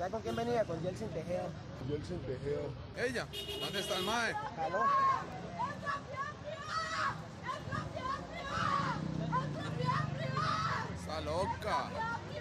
¿Sabes con quién venía? Con Yeltsin Tejeda. Yeltsin Tejeda. ¿Ella? ¿Dónde está el mae? ¿Aló? Está loca.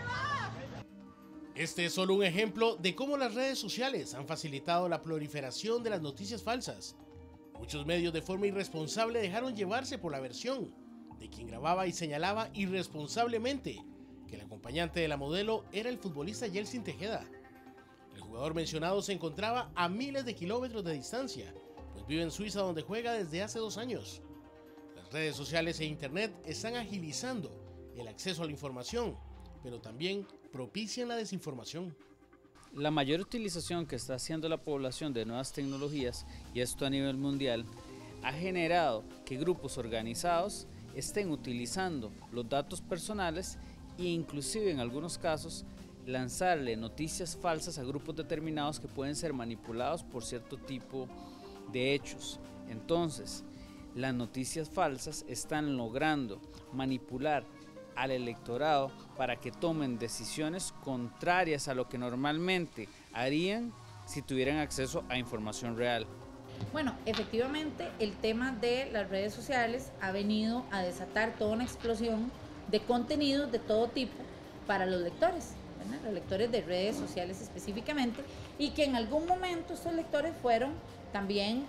Este es solo un ejemplo de cómo las redes sociales han facilitado la proliferación de las noticias falsas. Muchos medios de forma irresponsable dejaron llevarse por la versión de quien grababa y señalaba irresponsablemente que el acompañante de la modelo era el futbolista Yeltsin Tejeda. El jugador mencionado se encontraba a miles de kilómetros de distancia, pues vive en Suiza, donde juega desde hace 2 años. Las redes sociales e internet están agilizando el acceso a la información, pero también propician la desinformación. La mayor utilización que está haciendo la población de nuevas tecnologías, y esto a nivel mundial, ha generado que grupos organizados estén utilizando los datos personales e inclusive en algunos casos lanzarle noticias falsas a grupos determinados que pueden ser manipulados por cierto tipo de hechos. Entonces, las noticias falsas están logrando manipular al electorado para que tomen decisiones contrarias a lo que normalmente harían si tuvieran acceso a información real. Bueno, efectivamente el tema de las redes sociales ha venido a desatar toda una explosión de contenidos de todo tipo para los lectores, ¿verdad? Los lectores de redes sociales específicamente, y que en algún momento estos lectores fueron también,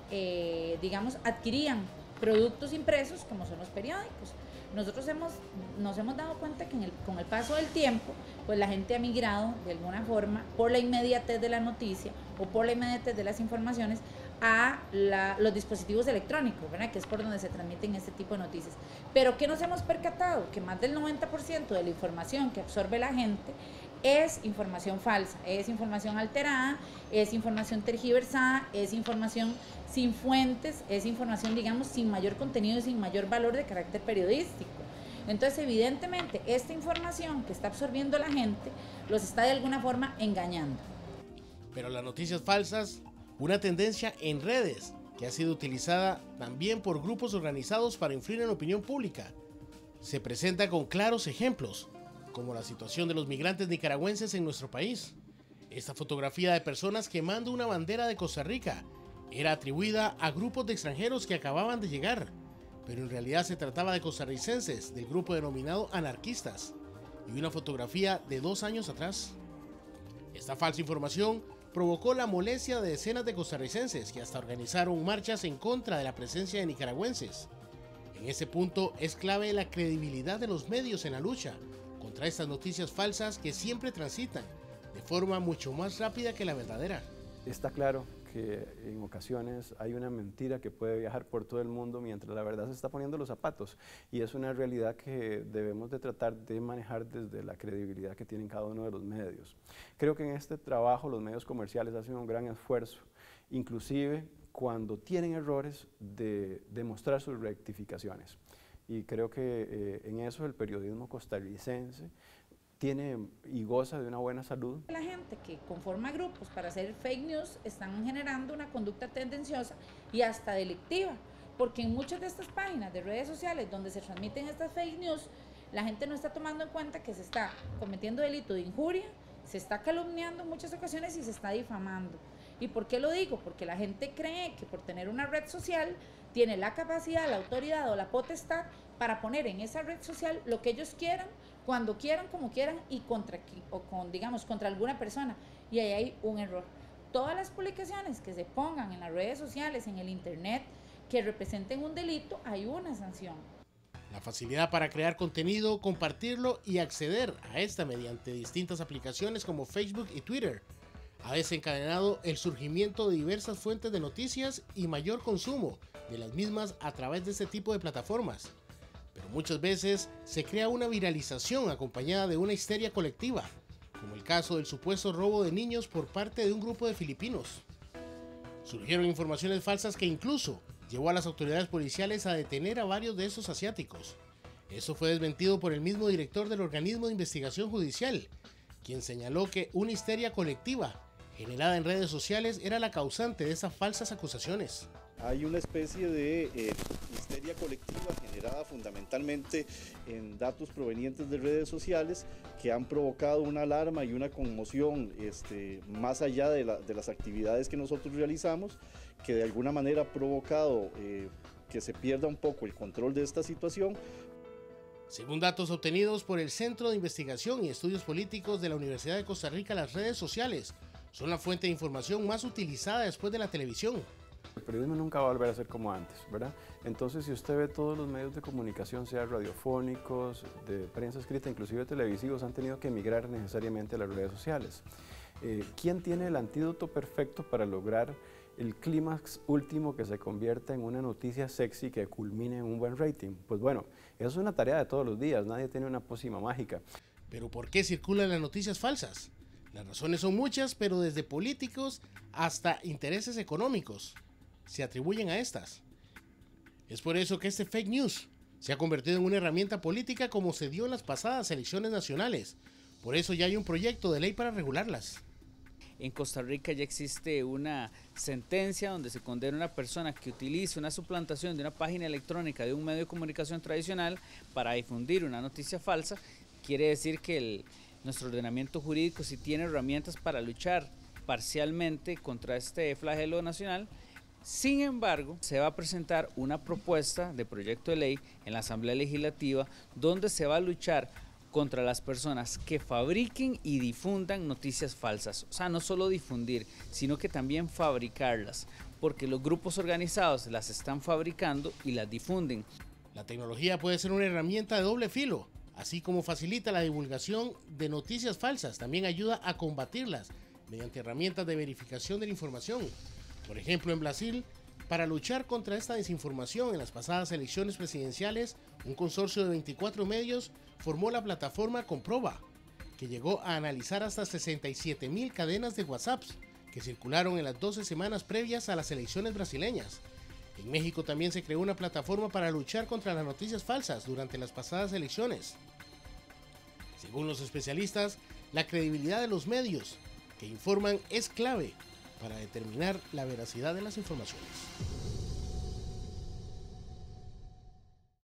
adquirían productos impresos como son los periódicos. Nosotros nos hemos dado cuenta que con el paso del tiempo, pues la gente ha migrado de alguna forma por la inmediatez de la noticia o por la inmediatez de las informaciones a los dispositivos electrónicos, ¿verdad? Que es por donde se transmiten este tipo de noticias. Pero ¿qué nos hemos percatado? Que más del 90% de la información que absorbe la gente es información falsa, es información alterada, es información tergiversada, es información sin fuentes, es información, digamos, sin mayor contenido y sin mayor valor de carácter periodístico. Entonces, evidentemente, esta información que está absorbiendo la gente los está de alguna forma engañando. Pero las noticias falsas, una tendencia en redes que ha sido utilizada también por grupos organizados para influir en la opinión pública, se presenta con claros ejemplos, como la situación de los migrantes nicaragüenses en nuestro país. Esta fotografía de personas quemando una bandera de Costa Rica era atribuida a grupos de extranjeros que acababan de llegar, pero en realidad se trataba de costarricenses del grupo denominado anarquistas, y una fotografía de 2 años atrás. Esta falsa información provocó la molestia de decenas de costarricenses que hasta organizaron marchas en contra de la presencia de nicaragüenses. En ese punto es clave la credibilidad de los medios en la lucha contra estas noticias falsas que siempre transitan de forma mucho más rápida que la verdadera. Está claro que en ocasiones hay una mentira que puede viajar por todo el mundo mientras la verdad se está poniendo los zapatos, y es una realidad que debemos de tratar de manejar desde la credibilidad que tienen cada uno de los medios. Creo que en este trabajo los medios comerciales hacen un gran esfuerzo, inclusive cuando tienen errores, de demostrar sus rectificaciones. Y creo que en eso el periodismo costarricense tiene y goza de una buena salud. La gente que conforma grupos para hacer fake news están generando una conducta tendenciosa y hasta delictiva, porque en muchas de estas páginas de redes sociales donde se transmiten estas fake news, la gente no está tomando en cuenta que se está cometiendo delito de injuria, se está calumniando en muchas ocasiones y se está difamando. ¿Y por qué lo digo? Porque la gente cree que por tener una red social tiene la capacidad, la autoridad o la potestad para poner en esa red social lo que ellos quieran, cuando quieran, como quieran y contra alguna persona. Y ahí hay un error. Todas las publicaciones que se pongan en las redes sociales, en el internet, que representen un delito, hay una sanción. La facilidad para crear contenido, compartirlo y acceder a esta mediante distintas aplicaciones como Facebook y Twitter ha desencadenado el surgimiento de diversas fuentes de noticias y mayor consumo de las mismas a través de este tipo de plataformas. Pero muchas veces se crea una viralización acompañada de una histeria colectiva, como el caso del supuesto robo de niños por parte de un grupo de filipinos. Surgieron informaciones falsas que incluso llevó a las autoridades policiales a detener a varios de esos asiáticos. Eso fue desmentido por el mismo director del organismo de investigación judicial, quien señaló que una histeria colectiva generada en redes sociales era la causante de esas falsas acusaciones. Hay una especie de histeria colectiva generada fundamentalmente en datos provenientes de redes sociales que han provocado una alarma y una conmoción más allá de las actividades que nosotros realizamos, que de alguna manera ha provocado que se pierda un poco el control de esta situación. Según datos obtenidos por el Centro de Investigación y Estudios Políticos de la Universidad de Costa Rica, las redes sociales son la fuente de información más utilizada después de la televisión. El periodismo nunca va a volver a ser como antes, ¿verdad? Entonces, si usted ve todos los medios de comunicación, sea radiofónicos, de prensa escrita, inclusive televisivos, han tenido que emigrar necesariamente a las redes sociales. ¿Quién tiene el antídoto perfecto para lograr el clímax último que se convierta en una noticia sexy que culmine en un buen rating? Pues bueno, eso es una tarea de todos los días, nadie tiene una pócima mágica. ¿Pero por qué circulan las noticias falsas? Las razones son muchas, pero desde políticos hasta intereses económicos se atribuyen a estas. Es por eso que este fake news se ha convertido en una herramienta política como se dio en las pasadas elecciones nacionales. Por eso ya hay un proyecto de ley para regularlas. En Costa Rica ya existe una sentencia donde se condena a una persona que utilice una suplantación de una página electrónica de un medio de comunicación tradicional para difundir una noticia falsa. Quiere decir que nuestro ordenamiento jurídico sí tiene herramientas para luchar parcialmente contra este flagelo nacional. Sin embargo, se va a presentar una propuesta de proyecto de ley en la Asamblea Legislativa donde se va a luchar contra las personas que fabriquen y difundan noticias falsas. O sea, no solo difundir, sino que también fabricarlas, porque los grupos organizados las están fabricando y las difunden. La tecnología puede ser una herramienta de doble filo. Así como facilita la divulgación de noticias falsas, también ayuda a combatirlas mediante herramientas de verificación de la información. Por ejemplo, en Brasil, para luchar contra esta desinformación en las pasadas elecciones presidenciales, un consorcio de 24 medios formó la plataforma Comprova, que llegó a analizar hasta 67,000 cadenas de WhatsApp que circularon en las 12 semanas previas a las elecciones brasileñas. En México también se creó una plataforma para luchar contra las noticias falsas durante las pasadas elecciones. Según los especialistas, la credibilidad de los medios que informan es clave para determinar la veracidad de las informaciones.